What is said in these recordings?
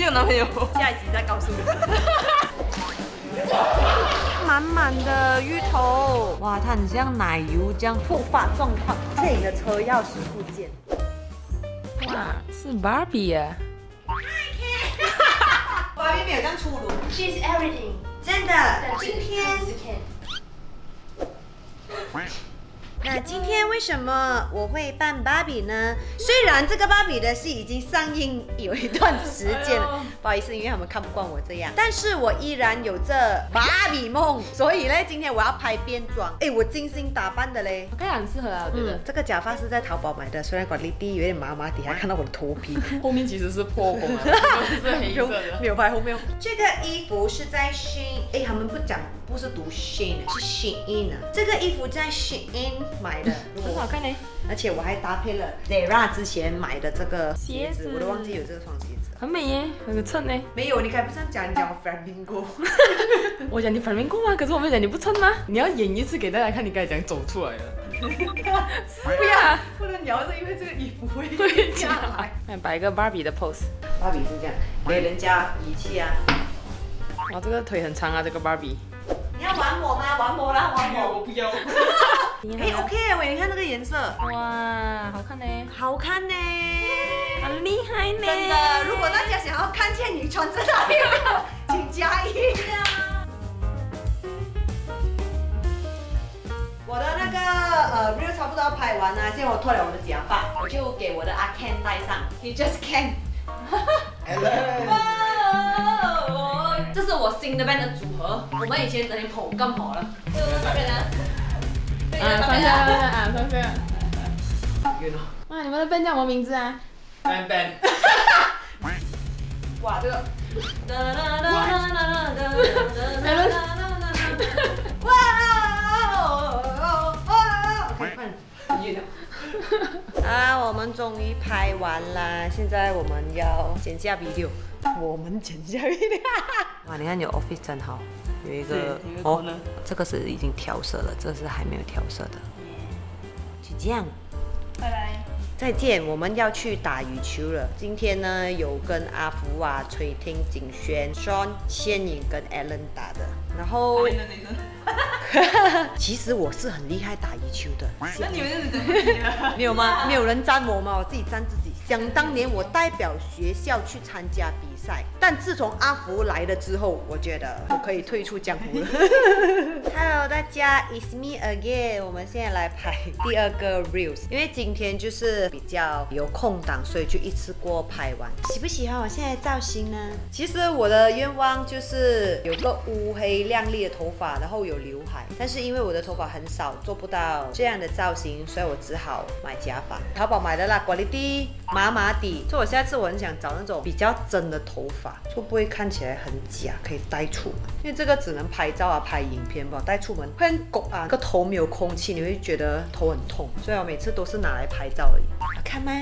有男朋友， 下一集再告诉你。满满的芋头，哇，它很像奶油这样。突发状况，这里的车钥匙不见。 哇，是 Barbie 耶。 Barbie 没有这样粗鲁。 She's everything。 真的，今天。那今天为什么我会扮芭比呢？虽然这个芭比的戏已经上映有一段时间了，不好意思，因为他们看不惯我这样，但是我依然有这芭比梦，所以呢，今天我要拍变装。哎，我精心打扮的嘞， 我看很适合啊，我觉得。 这个假发是在淘宝买的，虽然管理地有点麻麻地，还看到我的头皮。 后面其实是破功啊，是黑色的。 没有拍后面。这个衣服是在 Shein， 哎，他们不讲，不是读 Shein， 是 Shein 啊。这个衣服在 Shein 买的， 很好看呢。 而且我还搭配了 Zara 之前买的这个鞋子，我都忘记有这双鞋子。 很美耶，有个衬呢。 没有，你刚才不是讲你讲我 Flamingo？ 我讲你 Flamingo 吗？可是我没有讲你不衬吗？你要演一次给大家看，你刚才讲走出来了。不要， 不能聊着，因为这个衣服会对下来。来摆一个 Barbie 的 pose。 芭比是这样，给人家仪器啊。 哇，这个腿很长啊，这个 Barbie。 你要玩我吗？玩我啦，玩我！ 我不要。 哎 ，OK 喂，你看这个颜色， 哇，好看呢， 好看呢， 很厉害呢。 真的，如果大家想要看见你穿这套衣服，请加一啊。我的那个reel 差不多要拍完了，现在我脱了我的假发，我就给我的阿 Ken 戴上，你 just Ken。这是我新的 band 的组合，我们以前整天跑干跑了。这个那边呢？ 上下啊，上下。 远了。 哇，你们的 band 叫什么名字啊 ？band。 哇，这个。啊，我们终于拍完啦！现在我们要剪下 video， 我们剪下 video。哇，你看有 office 真好，有一个哦，这个是已经调色了，这是还没有调色的。就这样， 拜拜。 再见，我们要去打羽球了。今天呢，有跟阿福啊、崔婷、景轩、Sean、千颖跟 Alan 打的。然后，其实我是很厉害打羽球的。 那你们是怎么比的？ 没有吗？没有人赞我吗？我自己赞自己。想当年我代表学校去参加比赛，但自从阿福来了之后，我觉得我可以退出江湖了。Hello， 大家 ，It's me again。我们现在来拍第二个 reels， 因为今天就是比较有空档，所以就一次过拍完。喜不喜欢我现在的造型呢？其实我的愿望就是有个乌黑亮丽的头发，然后有刘海，但是因为我的头发很少，做不到这样的造型，所以我只好买假发。淘宝买的啦，quality麻麻地。所以我下次我很想找那种比较真的头发，会不会看起来很假，可以带出门？因为这个只能拍照啊、拍影片吧，带出门会很拱啊，个头没有空气，你会觉得头很痛。所以我每次都是拿来拍照而已。好看吗？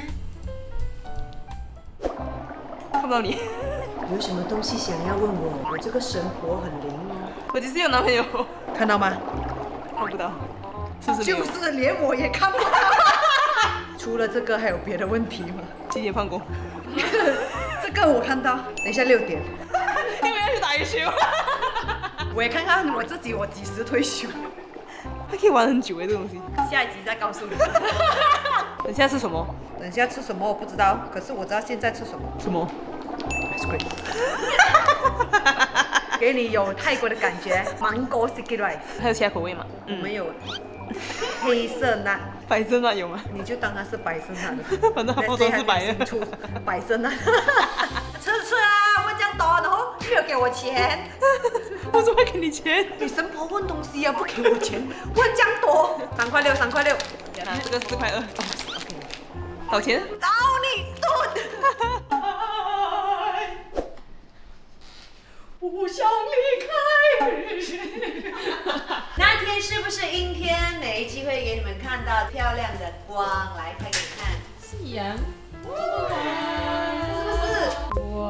看不到你。 有什么东西想要问我？我这个神婆很灵哦。 我其实有男朋友， 看到吗？ 看不到，是不是？ 就是连我也看不到。除了这个还有别的问题吗？ 几点放工？ 这个我看到，等一下6点。 因为要去打羽球。 我也看看我自己，我几时退休？ 还可以玩很久哎，这东西。 下一集再告诉你。 等下吃什么？ 等下吃什么我不知道，可是我知道现在吃什么。 什么 ？Ice cream。给你有泰国的感觉，芒果 sticky rice。 还有其他口味吗？ 没有。黑色奶， 白色奶有吗？ 你就当它是白色奶了。 反正它包装是白的。 白色奶。吃啊！问这样多，然后没有给我钱。 我怎么会给你钱？ 你神婆问东西啊，不给我钱，问这样多。3块6，3块6。 这个4块2。找钱？ 找你炖。不想离开。那天是不是阴天？没机会给你们看到漂亮的光，来拍给你看。 夕阳。 是不是？哇！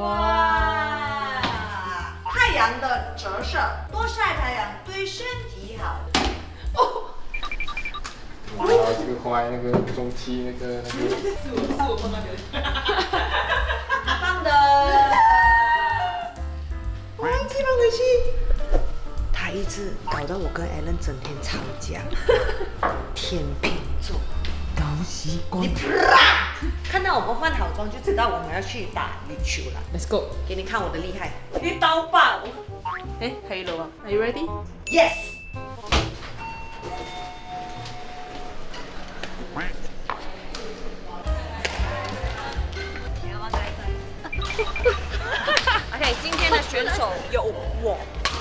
太阳的折射，多晒太阳对身体好。哦。 哇，这个快，那个中期那个。 是我放那边。 棒的。 搞得我跟 Alan 整天吵架。天秤座， 搞习惯。 看到我们换好妆就知道我们要去打羽球了。 Let's go。 给你看我的厉害，一刀爆！ 哎，可以了吗 ？Are you ready？ Yes。OK， 今天的选手有我，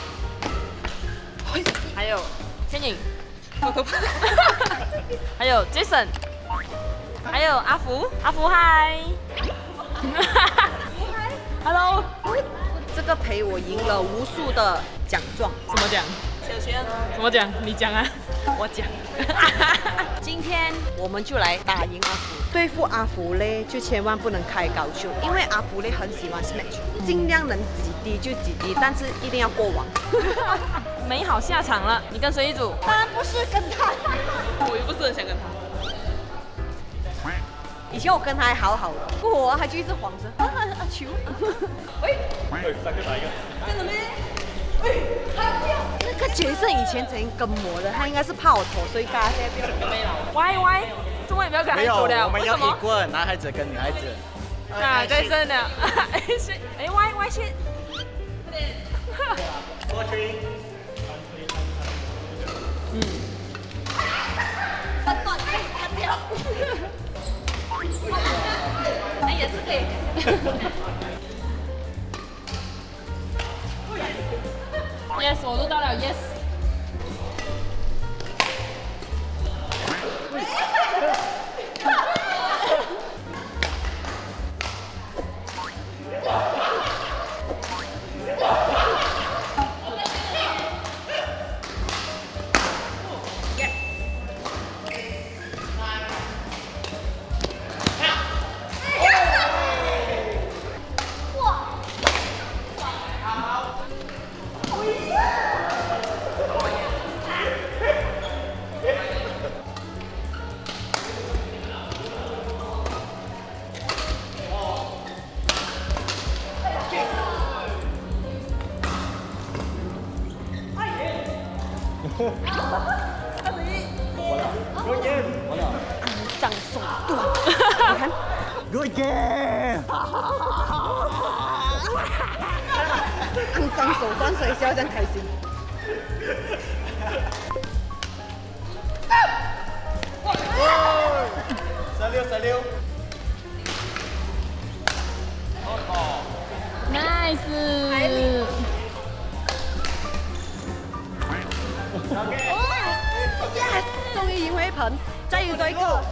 还有千颖，还有 Jason， 还有阿福，阿福嗨，Hello， 这个陪我赢了无数的奖状。 怎么讲？ 小轩， 怎么讲？你讲啊。 我讲。今天我们就来打赢阿福。对付阿福嘞，就千万不能开高球，因为阿福嘞很喜欢 smash， 尽量能几滴就几滴，但是一定要过网。 没好下场了，你跟谁一组？ 当然不是跟他， 我又不是很想跟他。 以前我跟他还好好的，我还就一直晃着球。喂， 三个打一个。 真的咩？那个角色以前曾经跟我的，他应该是怕我头，所以大家现在不要跟妹了。 歪歪，中文也不要跟孩子了， 我们要为什么？ 一棍，男孩子跟女孩子。 啊，对，真的。哎，歪歪先。 过去。 分段可以干掉。哎，也是可以。 Yes， 我录到了 Yes。 肮脏手段，你看。 Good game。 肮脏手段，所以笑得这样开心。 16。 Nice。 Yes， 終於赢回一盆，再要多一個。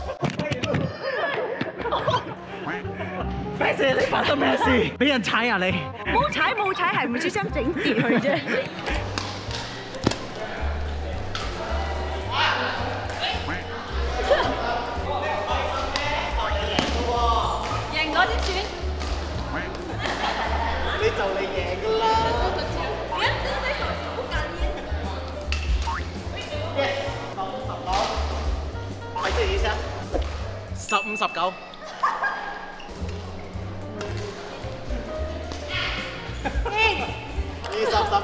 咩事？你發生咩事？俾人踩啊你！ 冇踩，係唔小心整跌佢啫。贏我先算。 你就嚟贏㗎啦！係這意思啊？15、19。20、15。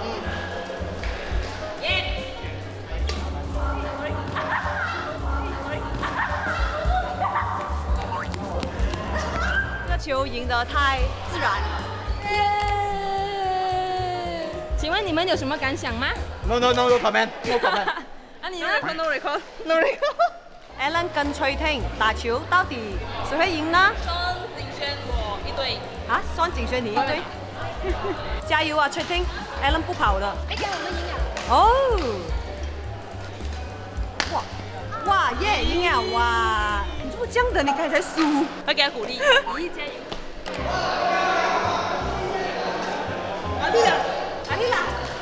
這個球贏得太自然。 请问你们有什么感想吗？ No comment。 啊，你呢 No record。Alan 跟崔婷打球，到底誰會贏呢？ 双景轩我一队。 啊，雙景軒你一隊。加油啊，崔婷 ！Alan 不跑的。 哎呀，我们赢了。 哦。哇耶，赢啊！哇，你怎麼這樣的？你剛才輸。 要给他鼓励，咦，加油！ 阿麗啦，阿麗啦。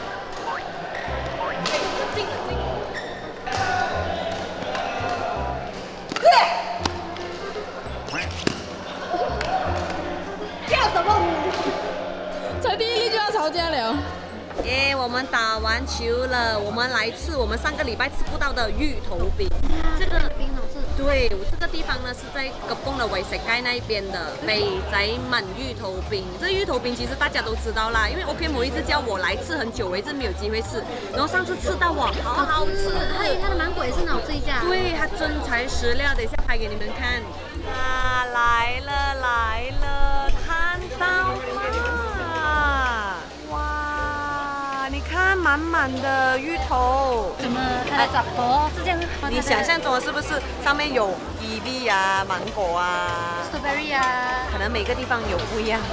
才第一粒就要吵架了。 耶，我们打完球了，我们来吃我们上个禮拜吃不到的芋頭餅。 这个冰老师对，我这个地方呢是在吉邦的維石街那邊的北仔文芋頭餅。這芋頭餅其實大家都知道啦，因為 OK 某一直叫我來吃很久，我一直沒有機會吃。然後上次吃到哇，好好吃， 还有它的芒果也是很好吃一下。 對，它真材實料，等一下拍給你們看。啊，來了來了，看到嗎？哇，你看滿滿的芋頭。 怎么它的杂货是这样？ 你想象中的是不是上面有吉利啊、芒果啊、 strawberry 啊， 可能每个地方有不一样。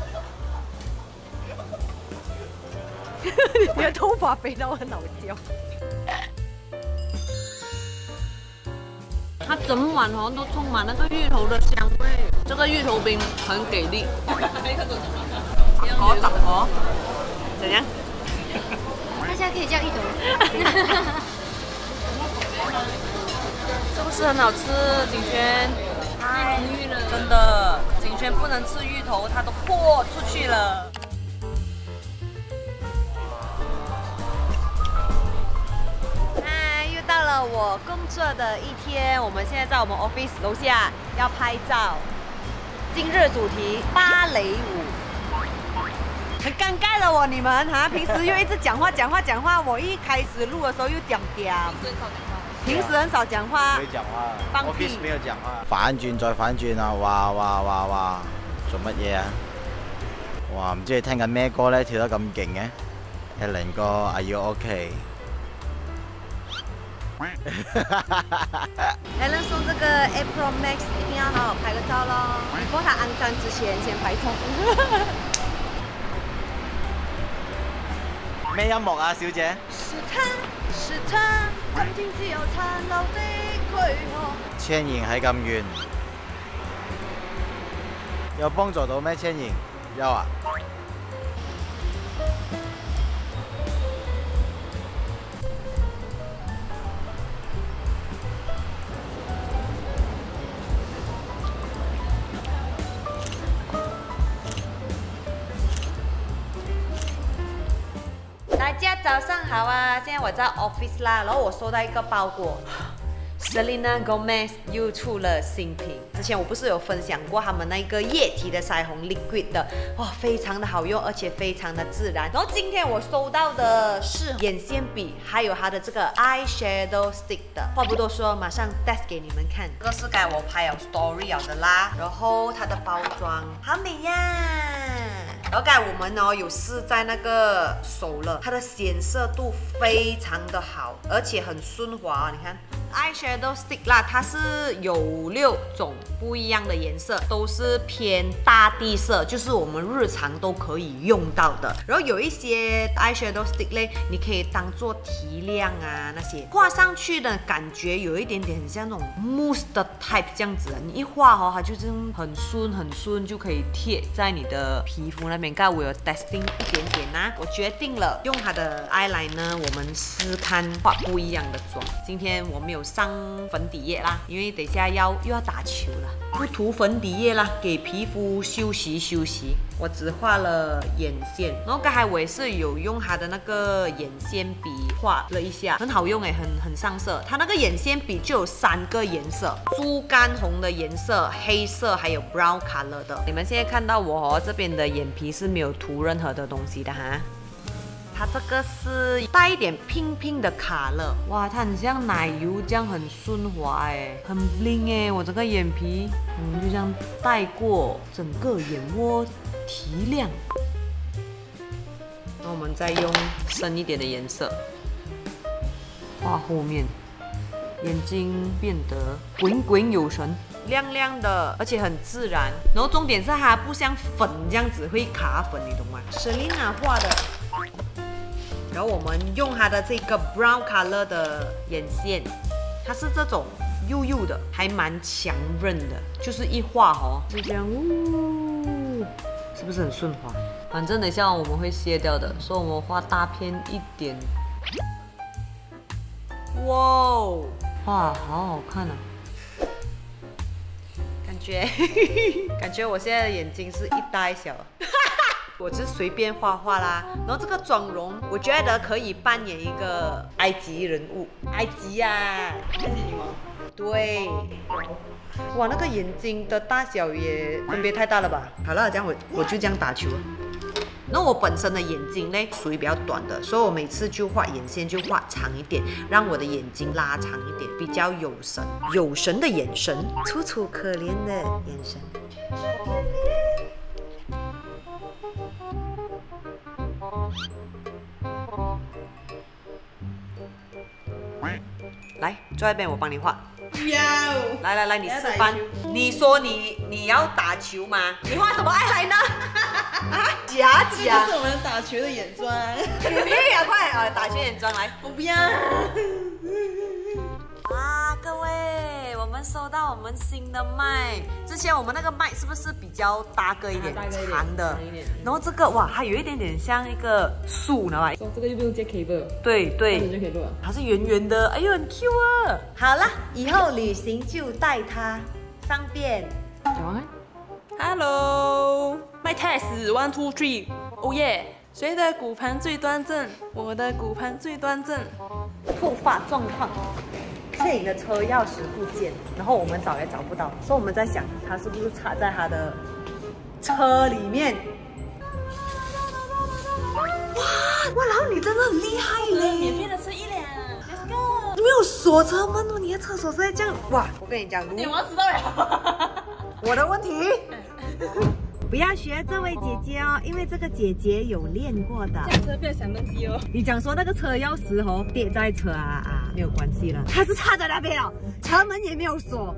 你的头发飞到很好笑。它整碗好像都充满那个芋头的香味，这个芋头饼很给力。好长哦，怎样？ 它现在可以叫芋头。 是不是很好吃？景轩，太浓郁了，真的。景轩不能吃芋头，他都豁出去了。嗨，又到了我工作的一天，我们现在在我们 office 楼下要拍照。今日主题芭蕾舞。很尴尬的哦，你们哈，平时又一直讲话，我一开始录的时候又讲屌。平時很少講話， 沒講話放屁 ，office 沒有講話，反轉再反轉啊！哇，做乜嘢啊？哇，唔知你聽緊咩歌咧？跳得咁勁嘅 ，Helen 哥，Are you OK？ Helen 說這個 April Max 一定要好好拍個照咯，不過他骯髒之前先拍照。 咩音樂啊，小姐？ 是他，今天只有殘留的軀殼。 千言喺咁遠，有幫助到咩？千言有啊。 大家早上好啊！现在我在 office 啦，然后我收到一个包裹 ，Selena Gomez 又出了新品。之前我不是有分享过他们那个液体的腮红 liquid 的，哇，非常的好用，而且非常的自然。然后今天我收到的是眼线笔，还有它的这个 eyeshadow stick 的。话不多说，马上 test 给你们看。这个是该我拍了 story 了的啦，然后它的包装好美呀！然后刚才我们有试在那个手了，它的显色度非常的好，而且很顺滑。你看 eyeshadow stick 啦，它是有6种不一样的颜色，都是偏大地色，就是我们日常都可以用到的。然后有一些 eyeshadow stick 类，你可以当做提亮啊，那些画上去的感觉有一点点很像那种 mousse 的 type 这样子，你一画它就是很顺就可以贴在你的皮肤那边。刚才我有 testing 一点点啊，我决定了用它的 eyeliner， 我们试看画不一样的妆。今天我没有上粉底液啦，因为等一下又要打球了，不涂粉底液啦，给皮肤休息。我只画了眼线，然后刚才我也是有用它的那个眼线笔画了一下，很好用哎，很上色。它那个眼线笔就有3个颜色，猪肝红的颜色、黑色还有 brown color 的。你们现在看到我这边的眼皮是没有涂任何的东西的哈。它这个是带一点pink的卡乐，哇，它很像奶油这样，很顺滑哎，很 bling 哎，我整个眼皮就这样带过整个眼窝提亮。那我们再用深一点的颜色画后面，眼睛变得滚有神，亮亮的，而且很自然。然后重点是它不像粉这样子会卡粉，你懂吗？Selena 画的。然后我们用它的这个 brown color 的眼线，它是这种幼的，还蛮强韧的，就是一画就这样，是不是很顺滑？反正等一下我们会卸掉的，所以我们画大片一点。哇，好好看啊！感觉我现在的眼睛是一大一小。我只是随便画啦，然后这个妆容我觉得可以扮演一个埃及人物，埃及女王。 对，哇，那个眼睛的大小也分别太大了吧？好了，这样我就这样打球。那我本身的眼睛呢，属于比较短的，所以我每次就画眼线就画长一点，让我的眼睛拉长一点，比较有神，有神的眼神，楚楚可怜的眼神。来，坐在那边，我帮你画。 不要。 来，你示范。你说你要打球吗？你画什么爱来呢？假这是我们打球的眼妆。 你屁呀！快打球眼妆来。 我不要。 啊，各位，我们收到我们新的麦。之前我们那个麦是不是比较大个一点，长的？然后这个哇，它有一点点像一个树，知道吧？ 这个就不用接 cable。 对， 就可以录了。 它是圆圆的，哎呦，很 Q 啊！好了，以后旅行就带它，方便。 讲完。 Hello， my test 1 2 3， 哦耶！谁的骨盘最端正？我的骨盘最端正。 突发状况，摄影的车钥匙不见，然后我们找也找不到，所以我们在想，他是不是插在他的车里面？哇，老你真的很厉害嘞！ 免费的吃1辆 ，Let's go！ 你没有锁车门哦，你的厕所是在这样哇！我跟你讲， 我要知道了。 我的问题。不要学这位姐姐哦，因为这个姐姐有练过的。 驾车不要想东西哦。 你讲说那个车钥匙哦跌在车没有关系了，它是插在那边哦，车门也没有锁。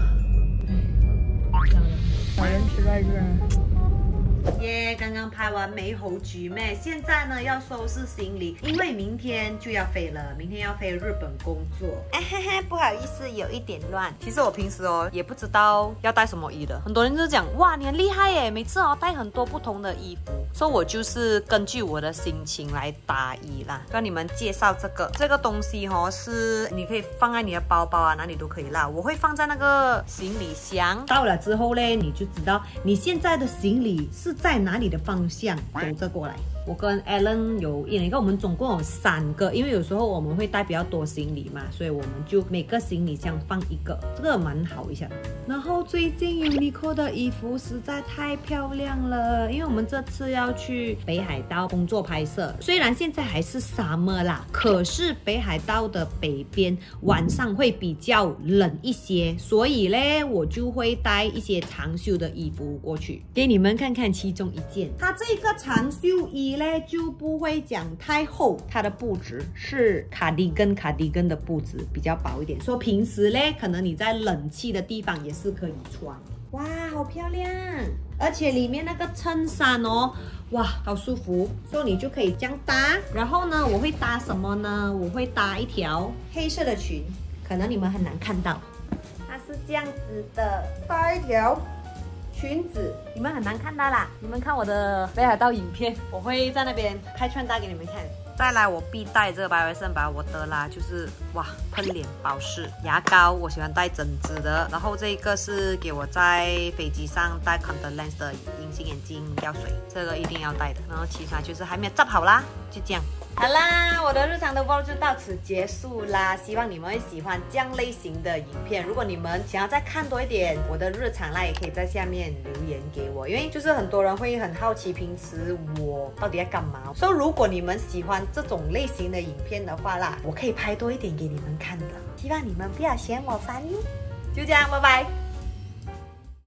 小人吃在这。 耶，刚刚拍完美猴局妹，现在呢要收拾行李，因为明天就要飞了，明天要飞日本工作。不好意思，有一点乱。其实我平时也不知道要带什么衣的，很多人就讲哇你很厉害耶，每次带很多不同的衣服，所以我就是根据我的心情来搭衣啦。跟你们介绍这个东西是你可以放在你的包包哪里都可以啦，我会放在那个行李箱。到了之后呢，你就知道你现在的行李是在哪里的方向走着过来。我跟 Alan 有一个，我们总共有3个，因为有时候我们会带比较多行李嘛，所以我们就每个行李箱放1个，这个蛮好一下。然后最近 Uniqlo 的衣服实在太漂亮了，因为我们这次要去北海道工作拍摄，虽然现在还是 summer 啦，可是北海道的北边晚上会比较冷一些，所以呢，我就会带一些长袖的衣服过去，给你们看看其中一件。它这个长袖衣呢就不会讲太厚，它的布质是卡迪根的布质，比较薄一点，所以平时呢，可能你在冷气的地方也是可以穿。哇，好漂亮！而且里面那个衬衫哇，好舒服，所以你就可以这样搭。然后呢，我会搭什么呢？我会搭一条黑色的裙，可能你们很难看到，它是这样子的，搭一条裙子，你们很难看到啦。你们看我的北海道影片，我会在那边拍穿搭给你们看。再来，我必带这个白维胜把我的啦，就是哇，喷脸保湿牙膏，我喜欢带整支的。然后这个是给我在飞机上带 contact lens 的隐形眼镜药水，这个一定要带的。然后其他就是还没有zap好啦，就这样。好啦，我的日常的 vlog 就到此结束啦，希望你们会喜欢这样类型的影片。如果你们想要再看多一点我的日常啦，也可以在下面留言给我，因为就是很多人会很好奇平时我到底在干嘛。所以如果你们喜欢这种类型的影片的话啦，我可以拍多一点给你们看的，希望你们不要嫌我烦哟。就这样，拜拜。